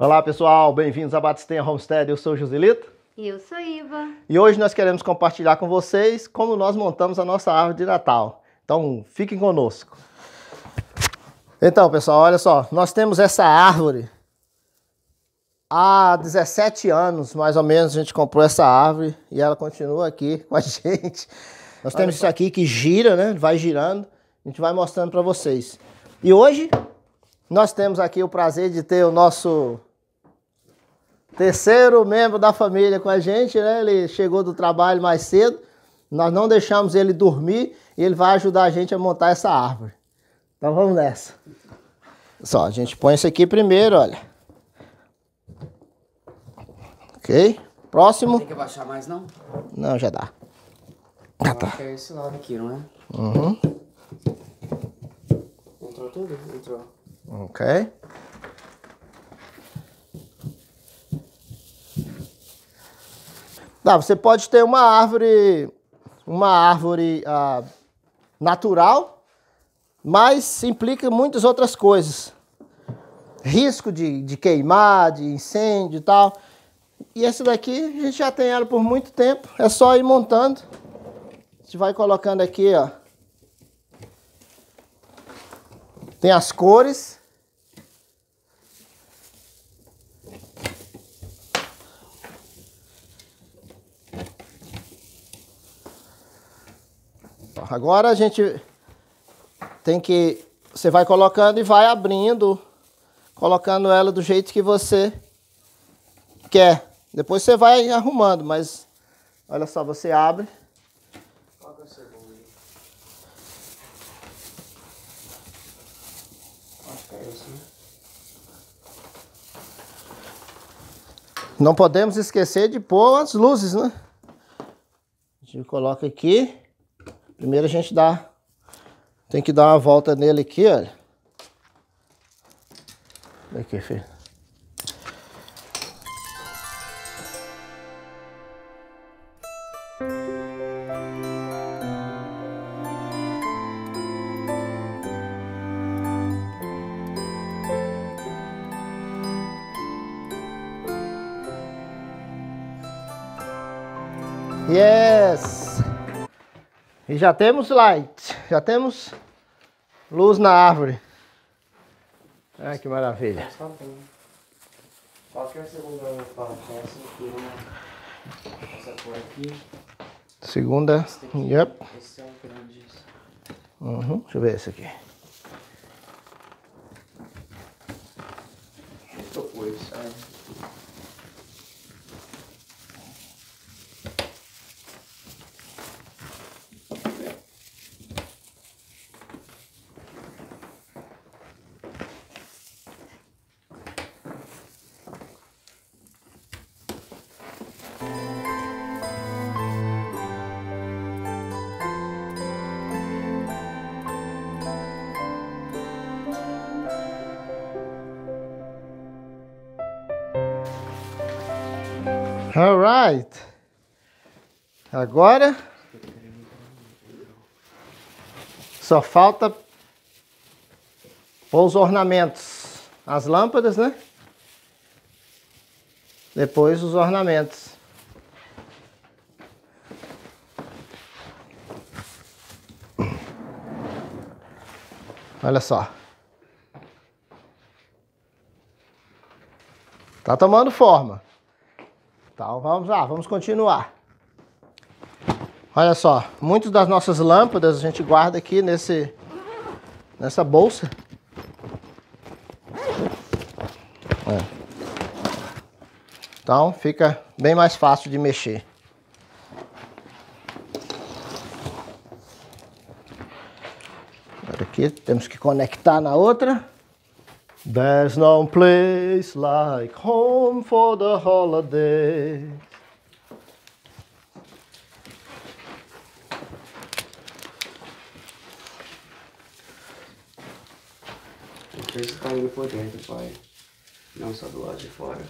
Olá pessoal, bem-vindos a Batistenha Homestead, eu sou o Joselito. E eu sou Iva. E hoje nós queremos compartilhar com vocês como nós montamos a nossa árvore de Natal. Então fiquem conosco. Então pessoal, olha só, nós temos essa árvore há 17 anos, mais ou menos, a gente comprou essa árvore e ela continua aqui com a gente. Nós temos isso aqui que gira, né? Vai girando, a gente vai mostrando para vocês. E hoje nós temos aqui o prazer de ter o nosso terceiro membro da família com a gente, né? Ele chegou do trabalho mais cedo, nós não deixamos ele dormir e ele vai ajudar a gente a montar essa árvore. Então vamos nessa. Só, a gente põe isso aqui primeiro, olha. Ok? Próximo. Não tem que abaixar mais, não? Não, já dá. Ah, tá. É esse lado aqui, não é? Uhum. Entrou tudo? Entrou. Ok. Você pode ter uma árvore natural, mas implica muitas outras coisas. Risco de queimar, de incêndio e tal. E essa daqui, a gente já tem ela por muito tempo, é só ir montando. A gente vai colocando aqui, ó. Tem as cores. Agora a gente tem que... Você vai colocando e vai abrindo, colocando ela do jeito que você quer. Depois você vai arrumando, mas olha só, você abre. Qual que é o segundo aí? Acho que é esse, né? Não podemos esquecer de pôr as luzes, né? A gente coloca aqui. Primeiro a gente tem que dar uma volta nele aqui, olha. Aqui, filho. Yes! E já temos light, já temos luz na árvore. Ai, que maravilha. Qual que é a segunda parte? Essa aqui, né? Essa cor aqui. Segunda, yep. Esse é o grande. Uhum. Deixa eu ver esse aqui. Eu pôr isso aí. Alright. Agora só falta pôr os ornamentos, as lâmpadas, né? Depois os ornamentos. Olha só. Tá tomando forma. Então vamos lá, vamos continuar. Olha só, muitas das nossas lâmpadas a gente guarda aqui nessa bolsa. Então fica bem mais fácil de mexer. Agora aqui temos que conectar na outra. There's no place like home for the holiday. Esse tá indo por dentro, pai. Não só do lado de fora.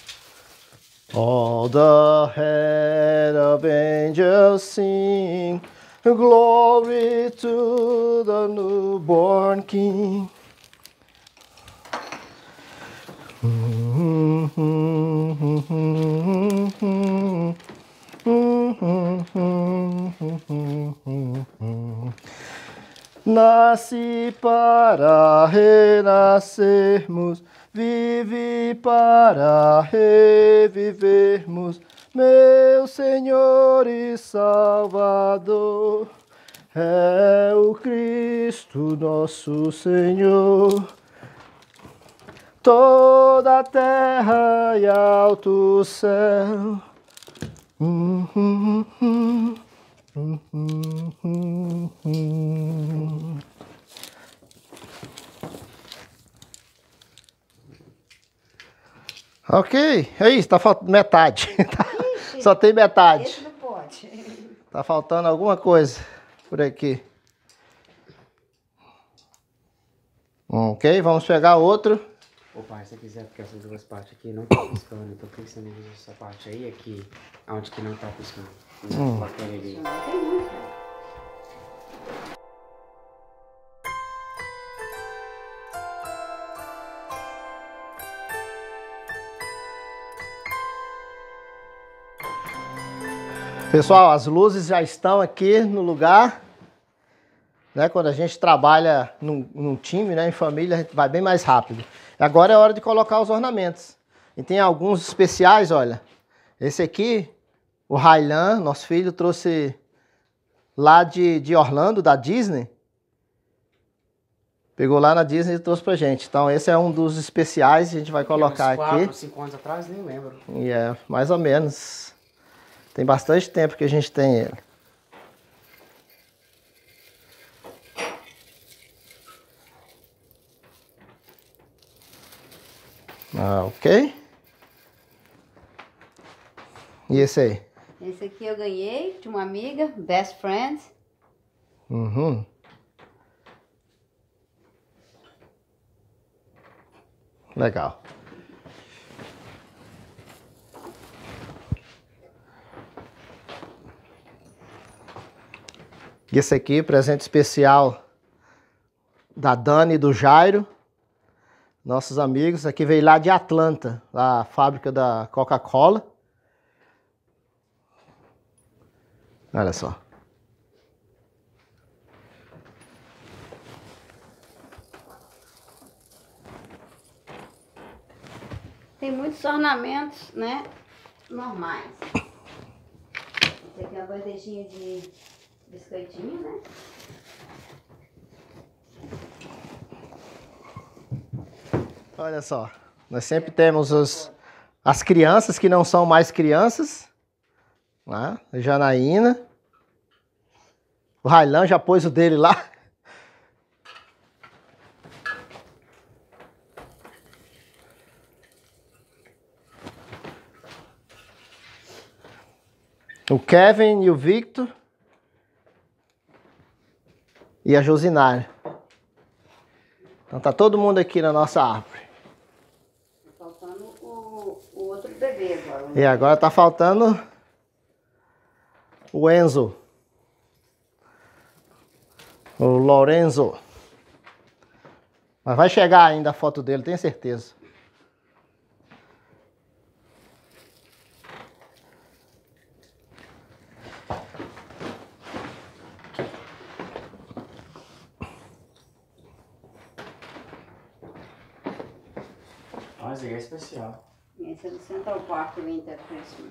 All the head of angels sing, glory to the newborn King. Nasci para renascermos, vive para revivermos, meu Senhor e Salvador, é o Cristo nosso Senhor. Toda a terra e alto céu. Ok, é isso, tá faltando metade. Ixi, Só tem metade. esse não pode. Tá faltando alguma coisa por aqui. Ok, vamos pegar outro. Ô pai, se você quiser, porque essas duas partes aqui não tá piscando, eu tô pensando em fazer essa parte aí, aqui, onde que não tá piscando. Bacana ali. Não tem muito. Pessoal, as luzes já estão aqui no lugar. Né? Quando a gente trabalha num time, né, em família, a gente vai bem mais rápido. Agora é hora de colocar os ornamentos. E tem alguns especiais, olha. Esse aqui, o Raylan, nosso filho, trouxe lá de Orlando, da Disney. Pegou lá na Disney e trouxe pra gente. Então esse é um dos especiais que a gente vai colocar uns aqui. 4, 5 anos atrás, nem lembro. E é, mais ou menos. Tem bastante tempo que a gente tem ele. Ok. E esse aí? Esse aqui eu ganhei de uma amiga, best friend. Uhum. Legal. E esse aqui, presente especial da Dani e do Jairo, nossos amigos. Aqui veio lá de Atlanta, a fábrica da Coca-Cola. Olha só. Tem muitos ornamentos, né? Normais. Esse aqui é uma bandejinha de biscoitinho, né? Olha só. Nós sempre temos as crianças que não são mais crianças. Né? A Janaína. O Raylan já pôs o dele lá. O Kevin e o Victor. E a Josinara. Então tá todo mundo aqui na nossa árvore. Tá faltando o outro bebê agora. E agora tá faltando o Enzo. O Lorenzo. Mas vai chegar ainda a foto dele, tenho certeza. Mas aí é especial. Esse é do Central Park Winter Christmas.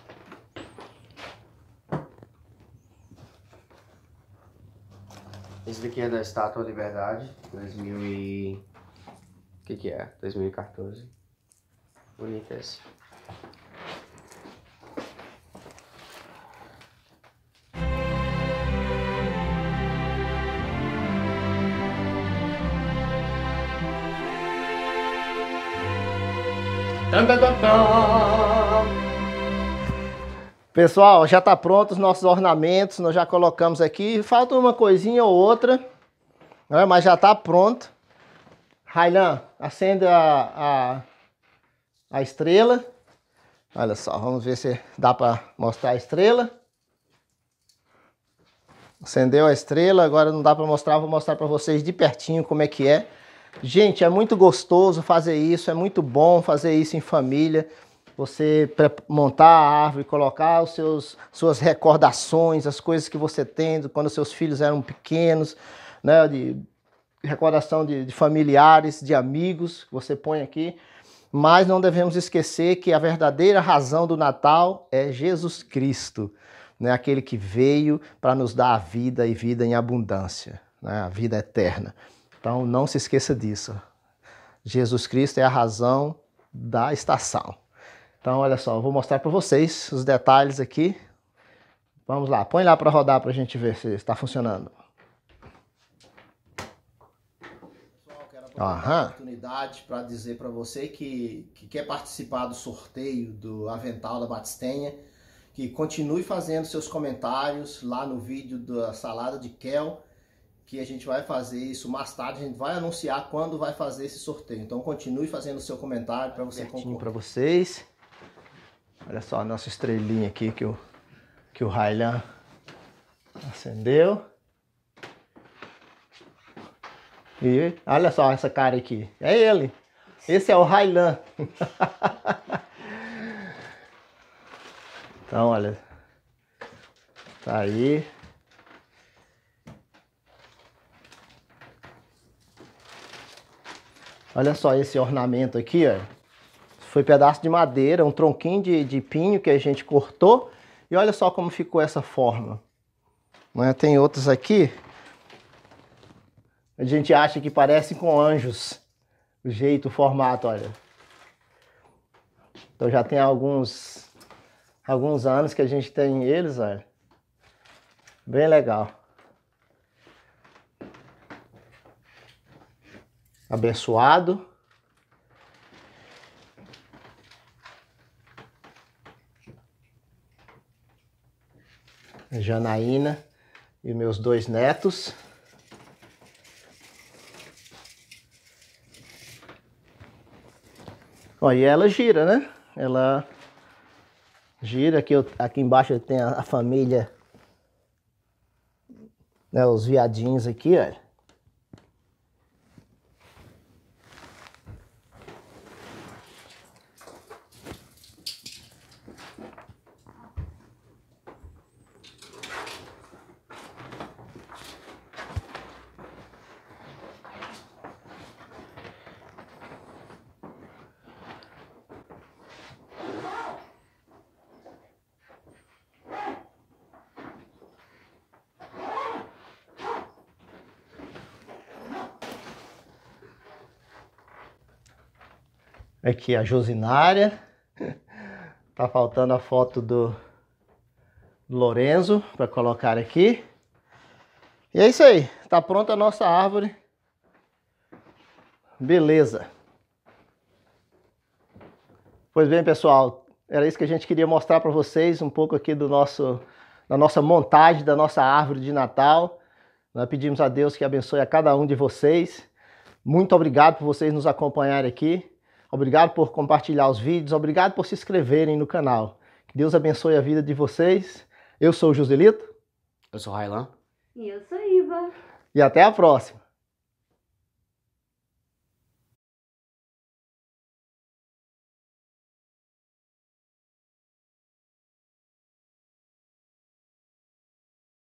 Esse daqui é da Estátua da Liberdade, 2000 e... O que é? 2014. Bonito esse. Pessoal, já tá pronto os nossos ornamentos, nós já colocamos aqui. Falta uma coisinha ou outra, né? Mas já tá pronto. Raylan, acende a estrela. Olha só, vamos ver se dá para mostrar a estrela. Acendeu a estrela, agora não dá para mostrar, vou mostrar para vocês de pertinho como é que é. Gente, é muito gostoso fazer isso, é muito bom fazer isso em família. Você montar a árvore, colocar suas recordações, as coisas que você tem quando seus filhos eram pequenos, né? Recordação de familiares, de amigos, que você põe aqui. Mas não devemos esquecer que a verdadeira razão do Natal é Jesus Cristo, né? Aquele que veio para nos dar a vida e vida em abundância, né? A vida eterna. Então não se esqueça disso. Jesus Cristo é a razão da estação. Então olha só, eu vou mostrar para vocês os detalhes aqui. Vamos lá, põe lá para rodar para a gente ver se está funcionando. Pessoal, quero aproveitar a oportunidade para dizer para você que quer participar do sorteio do avental da Batistenha, que continue fazendo seus comentários lá no vídeo da salada de Kel, que a gente vai fazer isso mais tarde, a gente vai anunciar quando vai fazer esse sorteio. Então continue fazendo o seu comentário para você concorrer. Para vocês. Olha só a nossa estrelinha aqui que o Raylan acendeu. E olha só essa cara aqui. É ele. Esse é o Raylan. Então, olha. Tá aí. Olha só esse ornamento aqui, ó. Foi pedaço de madeira, um tronquinho de pinho que a gente cortou. E olha só como ficou essa forma. Tem outros aqui. A gente acha que parecem com anjos. O jeito, o formato, olha. Então já tem alguns anos que a gente tem eles, olha. Bem legal. Abençoado. Janaína e meus 2 netos. Ó, e ela gira, né? Ela gira. Aqui embaixo tem a família, né? Os viadinhos aqui, olha. Aqui a Josinária. Tá faltando a foto do Lorenzo para colocar aqui. E é isso aí. Tá pronta a nossa árvore. Beleza. Pois bem, pessoal. Era isso que a gente queria mostrar para vocês. Um pouco aqui da nossa montagem da nossa árvore de Natal. Nós pedimos a Deus que abençoe a cada um de vocês. Muito obrigado por vocês nos acompanharem aqui. Obrigado por compartilhar os vídeos, obrigado por se inscreverem no canal. Que Deus abençoe a vida de vocês. Eu sou o Joselito. Eu sou o Raylan. E eu sou Iva. E até a próxima.